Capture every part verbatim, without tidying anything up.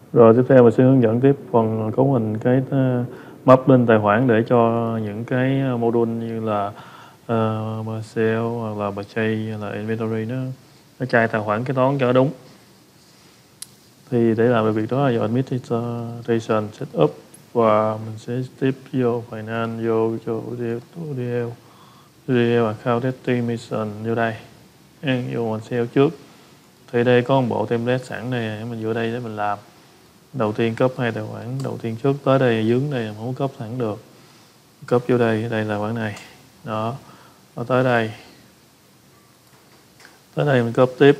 Rồi tiếp theo mình sẽ hướng dẫn tiếp phần cấu hình cái map bên tài khoản để cho những cái module như là uh, sale hoặc là purchase hoặc là inventory nó nó chạy tài khoản kế toán cho đúng. Thì để làm được việc đó là vào administration setup và mình sẽ tiếp vô finance, vô vô ô đê lờ, ô đê lờ account estimation vô đây, vô mình sale trước. Thì đây có một bộ template sẵn này, mình vô đây để mình làm. Đầu tiên cấp hai tài khoản đầu tiên trước, tới đây dướng đây không cấp sẵn được, cấp vô đây, đây là khoản này đó, và tới đây tới đây mình cấp tiếp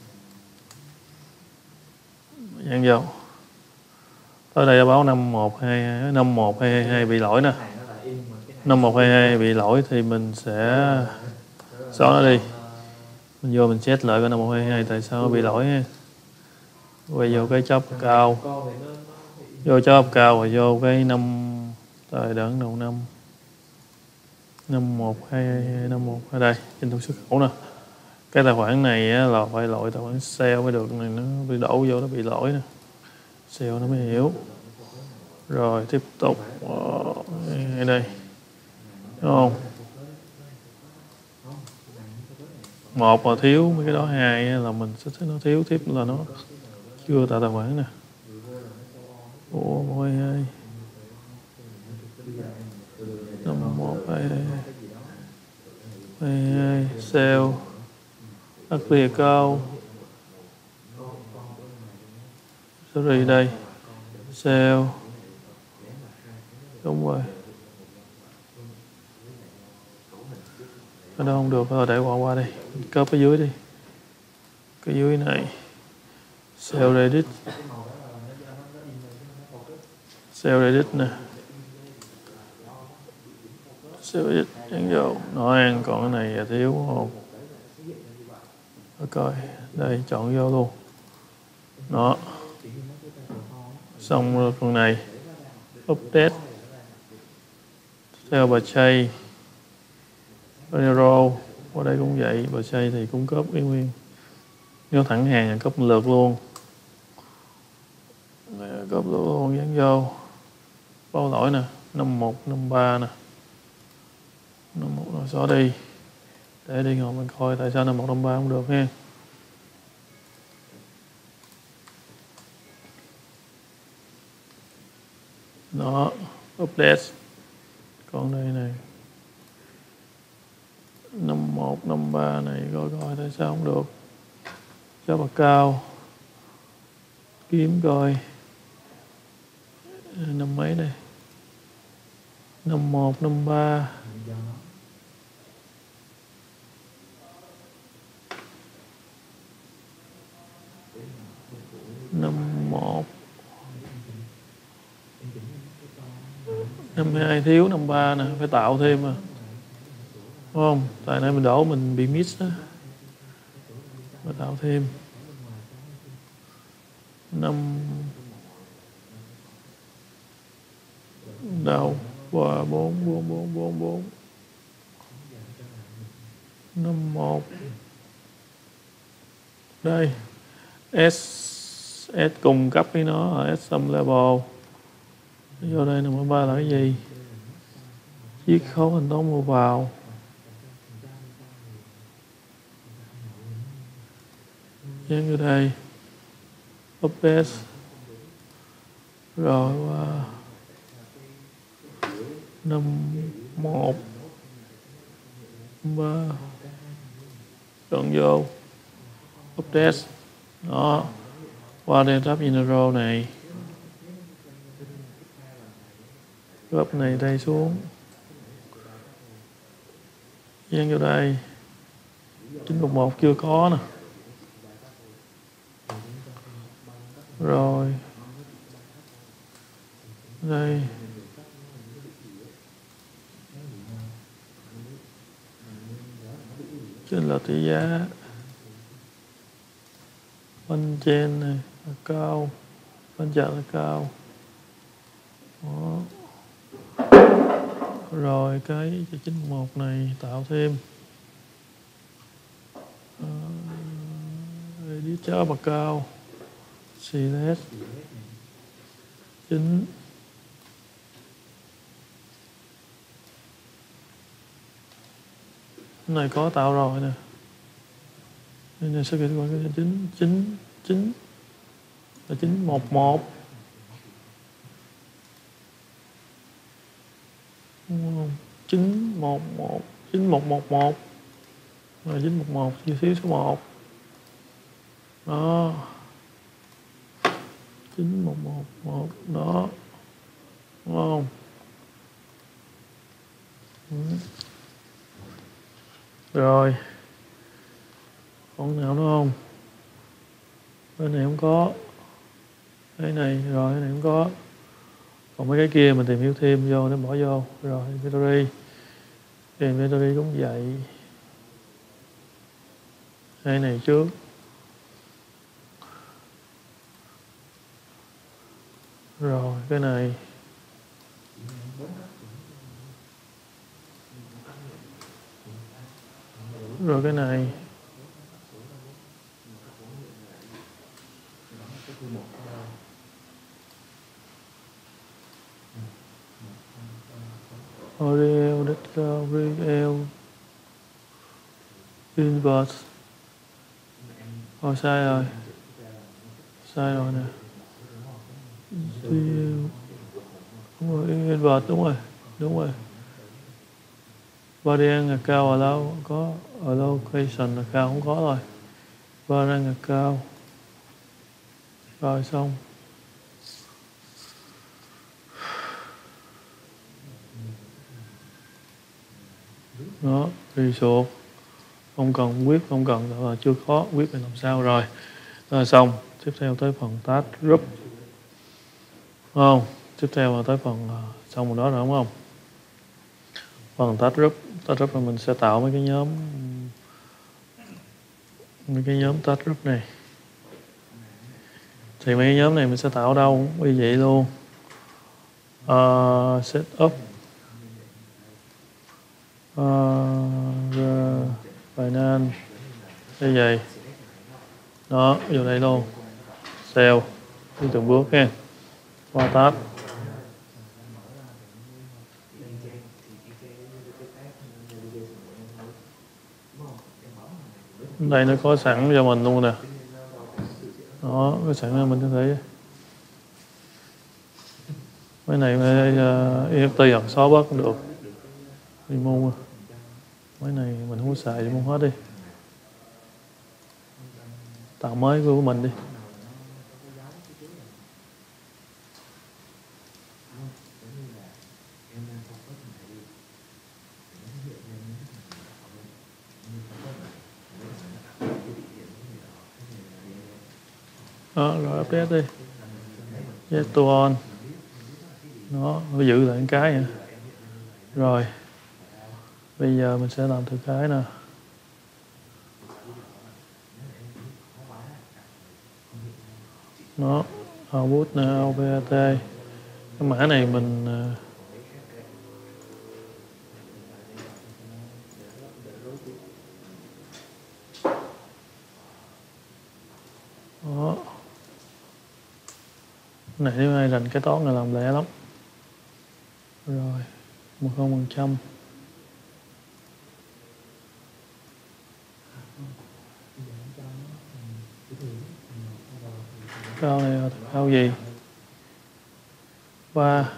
dán vô, tới đây báo năm một hai năm một hai hai bị lỗi nè, năm một hai hai bị lỗi thì mình sẽ xóa nó đi, mình vô mình check lại cái năm một hai hai tại sao nó bị lỗi ha. Quay vô cái chop cao, vô chop cao và vô cái năm tại đẳng đầu năm năm một hai hai năm một ở đây trên thủ xuất khẩu nè. Cái tài khoản này á, là phải loại tài khoản sale mới được, này nó bị đổ vô nó bị lỗi nè, sale nó mới hiểu. Rồi tiếp tục ở đây đúng không, một là thiếu mấy cái đó, hai là mình sẽ thấy nó thiếu tiếp là nó chưa tạo tài khoản nè. Ủa mỗi hai năm một hai hai hai sale ugly account, sorry đây sale đúng rồi, ở đâu không được thôi để qua qua đây, copy ở dưới đi, cái dưới này sale Reddit, sale Reddit nè, sale Reddit nhấn vô nó ăn, còn cái này là thiếu không, coi đây chọn vô luôn đó, xong rồi phần này update theo bà chay Nero ở đây cũng vậy, bà chay thì cung cấp y nguyên, nếu thẳng hàng là cấp lượt luôn, cấp lượt luôn dán vô, báo lỗi nè năm một năm ba nè, năm một rồi xóa đi để đi ngồi mình coi tại sao năm một năm ba không được ha. Đó update, còn đây này năm một năm ba này coi coi tại sao không được, cho bậc cao kiếm coi năm mấy đây, năm một năm ba năm một năm hai thiếu, năm ba nè phải tạo thêm à, đúng không, tại nãy mình đổ mình bị miss á, phải tạo thêm năm đâu và bốn bốn bốn bốn bốn năm một đây S S cung cấp với nó ở S sum level, vô đây number ba là cái gì, chiết khấu thanh toán mua vào, dán vô đây update rồi qua năm một ba chọn vô update đó, qua đây tab general này, gấp này đây xuống, dán vô đây chín một một chưa có nè, rồi đây trên là tỷ giá bên trên này là cao, bên chạm là cao đó. Rồi cái chín một này tạo thêm uh, đi cháo bậc cao Silet chín. Cái này có tạo rồi nè. Đây này sẽ kết quả cái chín chín chín là chín một một. Đúng không? chín một một chín một một một là chín một một chia xíu số một. Đó. chín một một một đó. Đúng không? Ừ. Rồi. Còn nào nữa không? Cái này không có. Cái này rồi, cái này không có. Còn mấy cái kia mình tìm hiểu thêm vô, nó bỏ vô. Rồi, inventory. Inventory cũng vậy. Cái này trước. Rồi, cái này. Rồi cái này. Oriel, Discovery, Inverse. Ồ, sai rồi. Sai rồi nè. Đúng rồi, Inverse, đúng rồi. Đúng rồi. Variant là cao ở đâu? Có. Ở location là cao, không có rồi. Variant là cao. Rồi xong. Đó, result. Không cần quyết, không cần là chưa có quyết là làm sao rồi. Rồi xong. Tiếp theo tới phần task group. Không? Tiếp theo là tới phần xong rồi đó rồi đúng không? Phần task group, task group là mình sẽ tạo mấy cái nhóm mấy cái nhóm task group này. Thì mấy cái nhóm này mình sẽ tạo ở đâu? Như vậy luôn. Uh, set up uh, finance như vậy. Đó, vô đây luôn. Sale đi từng bước ha. Qua tab. Đây nó có sẵn cho mình luôn nè. Đó, có sẵn cho mình có thể. Cái này uh, e ép tê ẩn xóa bớt cũng được. Đi mua. Cái này mình không có xài đi mua hết đi. Tạo mới của mình đi. Đó, rồi update đi. Get to on. Đó, phải giữ lại cái nữa. Rồi. Bây giờ mình sẽ làm thử cái nè. Nó output nè, o pê a tê. Cái mã này mình đó. Cái này nếu ai rành cái toán này làm lẹ lắm. Rồi, một không phần trăm. Cao này là cao gì? Ba.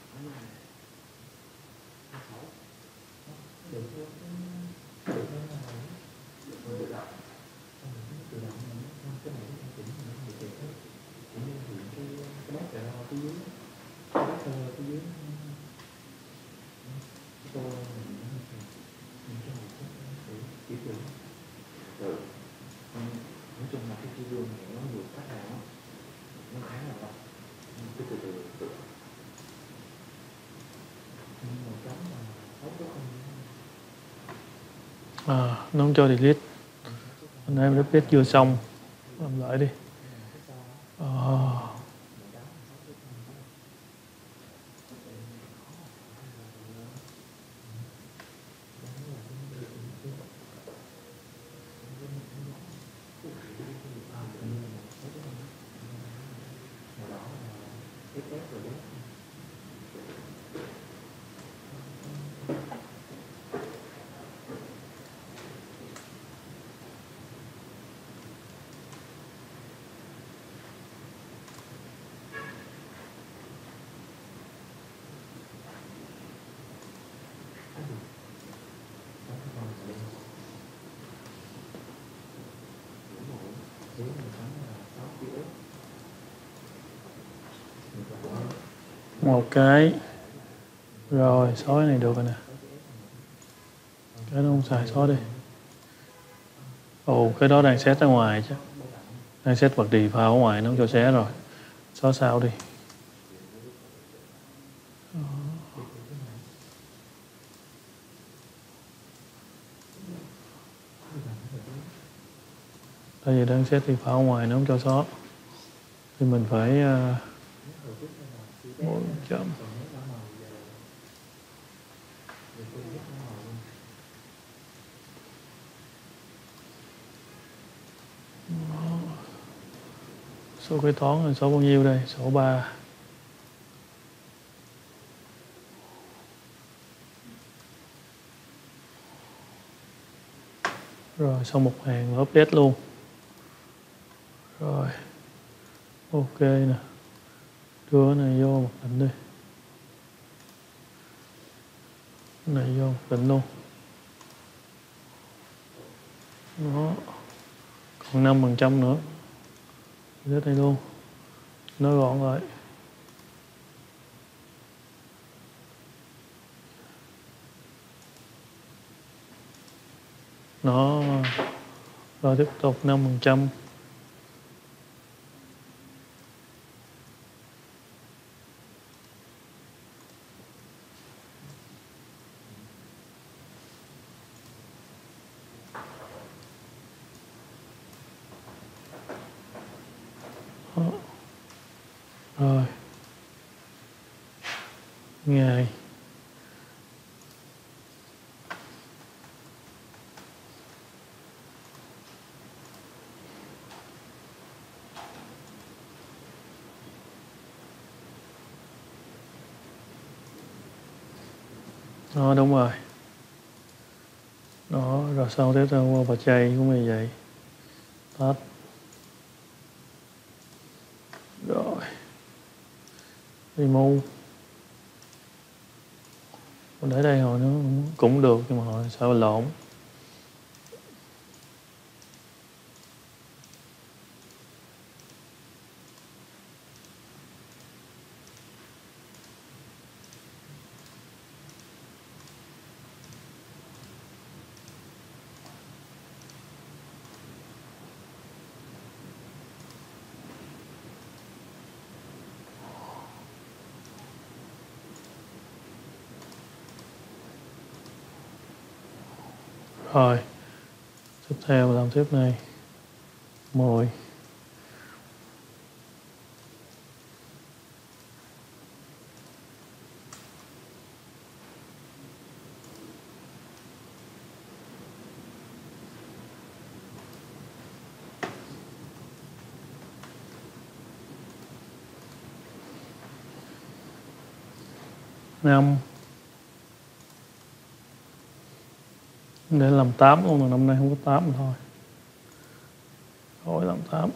À, nó không cho delete. Anh em update chưa xong. Làm lại đi. À. Một cái. Rồi xóa này được rồi nè. Cái nó không xài, xóa đi. Ồ, cái đó đang set ra ngoài chứ. Đang set bật default ở ngoài, nó không cho xé rồi. Xóa sao đi. Tại vì đang set default ở ngoài, nó không cho xóa. Thì mình phải bốn chấm. Số kế toán là số bao nhiêu đây? Số ba. Rồi xong một hàng là update luôn. Rồi. Ok nè. Đưa cái này vô một định đi. Cái này vô một định luôn. Đó. Còn năm phần trăm nữa. Cái đây luôn. Nó gọn lại. Nó. Rồi tiếp tục năm phần trăm. Rồi. Ngày. Đó, đúng rồi. Đó, rồi sau tiếp theo qua bà chay cũng như vậy. Tết. Rồi. Remove. Mình để đây hồi nó cũng được, nhưng mà hồi sợ lộn. Rồi. Tiếp theo làm tiếp này. mười. Năm. Để làm tám luôn, mà năm nay không có tám thôi. Rồi làm tám.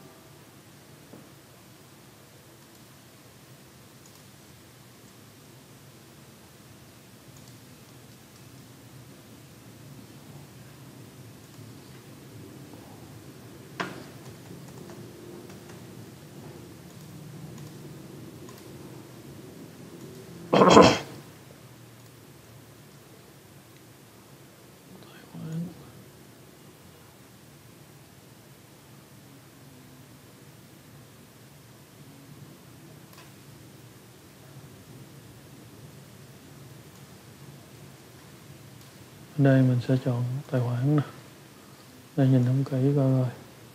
Đây mình sẽ chọn tài khoản nè. Đây nhìn không kỹ coi rồi.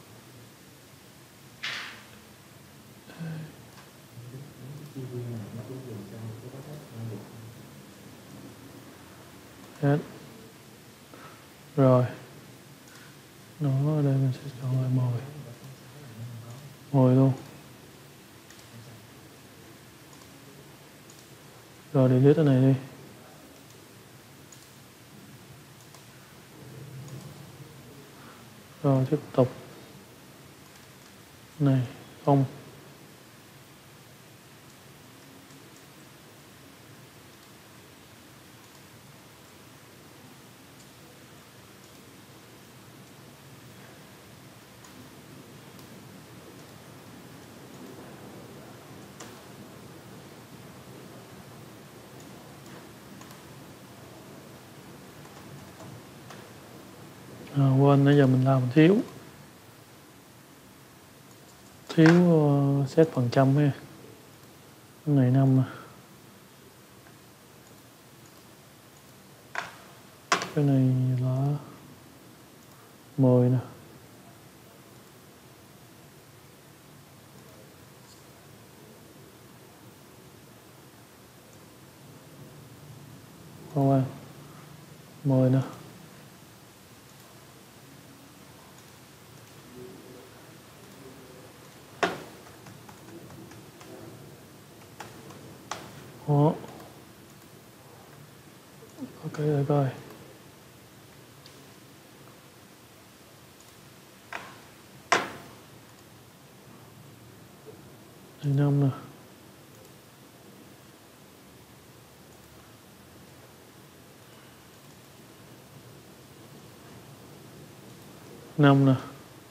Hết. Rồi. Nó ở đây mình sẽ chọn lại mồi. Mồi luôn. Rồi delete cái này đi. Rồi tiếp tục. Này, không. À, quên nãy giờ mình làm mình thiếu thiếu uh, set phần trăm ha. Cái này năm mà. Cái này là mười nè. Qua mười nè. Đó. Ok rồi coi. Đây năm nè. Năm nè.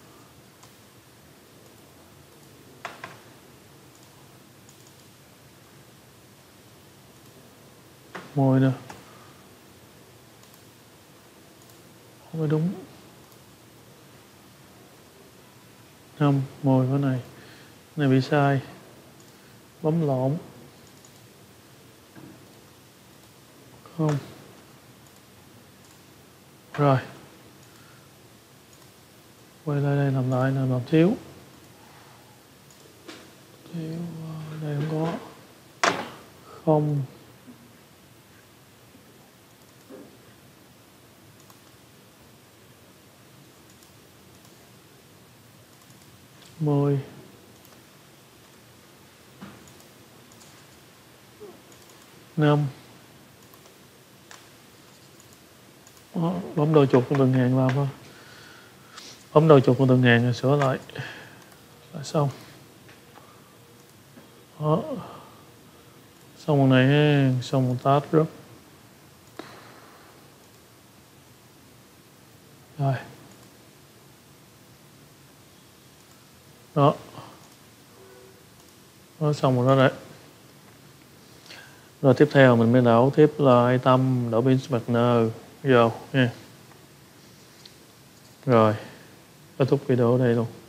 Mười nè. Không phải đúng. Năm, mười cái này. Cái này bị sai. Bấm lộn. Không. Rồi. Quay lại đây làm lại, làm làm thiếu. Thiếu, đây không có. Không. Mười. Năm. Đó, bấm đôi chuột con từng hàng làm thôi. Bấm đôi chuột con từng hàng rồi sửa lại. Là xong. Đó. Xong một này ha, xong một task group. Rồi. Đó. Đó xong rồi đó đấy. Rồi tiếp theo mình mới đảo tiếp là item, đảo pin partner vô nha. Rồi. Kết thúc video ở đây luôn.